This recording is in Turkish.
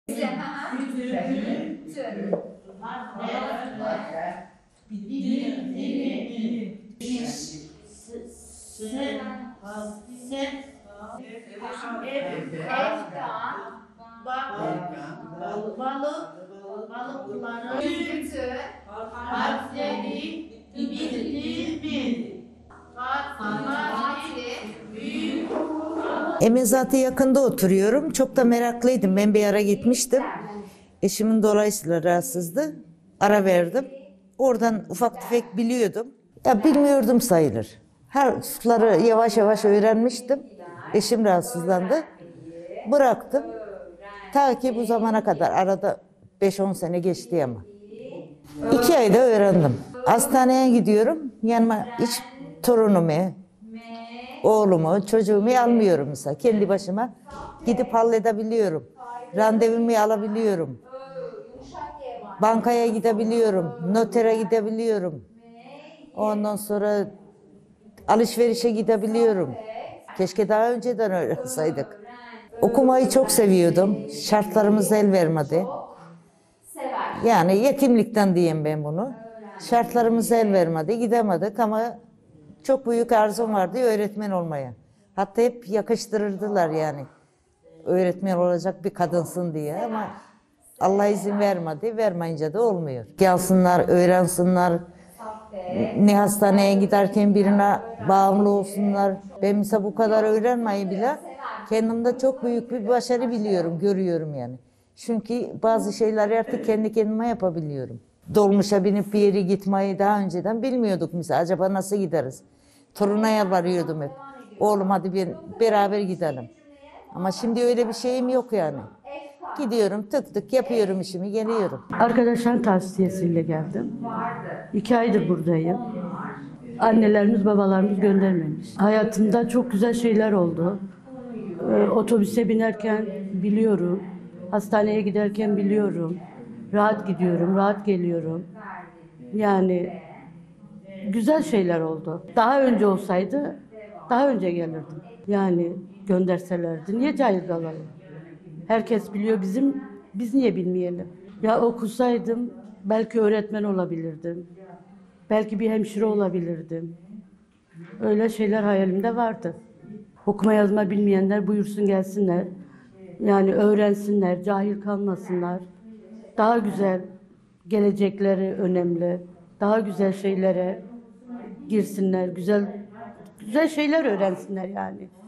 Balıkları harfleri bildir. Emezat'a yakında oturuyorum. Çok da meraklıydım. Ben bir ara gitmiştim. Eşimin dolayısıyla rahatsızdı. Ara verdim. Oradan ufak tefek biliyordum. Ya bilmiyordum sayılır. Harfleri yavaş yavaş öğrenmiştim. Eşim rahatsızlandı. Bıraktım. Ta ki bu zamana kadar arada 5-10 sene geçti ama. 2 ayda öğrendim. Hastaneye gidiyorum. Yanıma hiç torunumu, oğlumu, çocuğumu almıyorum mesela. Kendi başıma gidip halledebiliyorum. Randevumu alabiliyorum. Bankaya gidebiliyorum. Notere gidebiliyorum. Ondan sonra alışverişe gidebiliyorum. Keşke daha önceden öğrenseydik. Okumayı çok seviyordum. Şartlarımız el vermedi. Yani yetimlikten diyeyim ben bunu. Şartlarımız el vermedi, gidemedik ama çok büyük arzum vardı öğretmen olmaya. Hatta hep yakıştırırdılar yani. Öğretmen olacak bir kadınsın diye ama Allah izin vermedi. Vermeyince de olmuyor. Gelsinler, öğrensinler. Ne hastaneye giderken birine bağımlı olsunlar. Ben mesela bu kadar öğrenmeyi bile kendimde çok büyük bir başarı biliyorum, görüyorum yani. Çünkü bazı şeyleri artık kendi kendime yapabiliyorum. Dolmuşa binip bir yere gitmeyi daha önceden bilmiyorduk mesela. Acaba nasıl gideriz? Toruna yalvarıyordum hep. Oğlum hadi beraber gidelim. Ama şimdi öyle bir şeyim yok yani. Gidiyorum tık tık yapıyorum işimi geliyorum. Arkadaşların tavsiyesiyle geldim. 2 aydır buradayım. Annelerimiz babalarımız göndermemiş. Hayatımda çok güzel şeyler oldu. Otobüse binerken biliyorum. Hastaneye giderken biliyorum. Rahat gidiyorum, rahat geliyorum. Yani güzel şeyler oldu. Daha önce olsaydı daha önce gelirdim. Yani gönderselerdi. Niye cahil kalalım? Herkes biliyor biz niye bilmeyelim? Ya okusaydım belki öğretmen olabilirdim. Belki bir hemşire olabilirdim. Öyle şeyler hayalimde vardı. Okuma yazma bilmeyenler buyursun gelsinler. Yani öğrensinler, cahil kalmasınlar. Daha güzel gelecekleri önemli. Daha güzel şeylere girsinler, güzel şeyler öğrensinler yani.